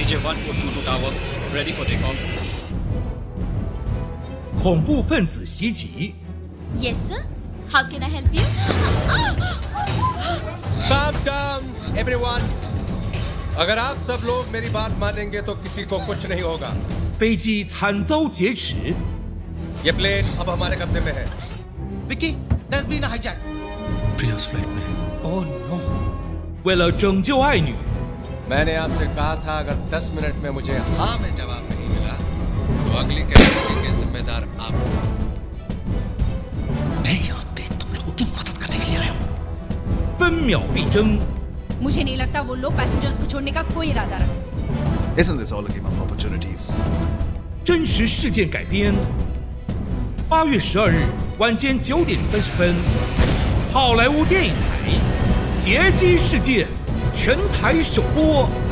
DJ142 Tower, ready for takeoff. 恐怖分子袭击。 Yes, sir. How can I help you? Calm down, everyone. अगर आप सब लोग मेरी बात मानेंगे तो किसी को कुछ नहीं होगा। 飞机惨遭劫持。 ये प्लेन अब हमारे कब्जे में है। Vicky, there's been a hijack. Priya's flight में। Oh no. 为了拯救爱女， मैंने आपसे कहा था अगर 10 मिनट में मुझे हाँ में जवाब नहीं मिला तो अगली कैटेगरी के जिम्मेदार आप हो। मैं यहाँ पे तुम लोगों की मदद करने के लिए आया हूँ। 分秒必争。 मुझे नहीं लगता वो लोग पैसेंजर्स को छोड़ने का कोई इरादा रखते। ？Isn't this all a game of opportunities? 真实事件改编。8月12日晚间9点30分，好莱坞电影台《劫机事件》全台首播。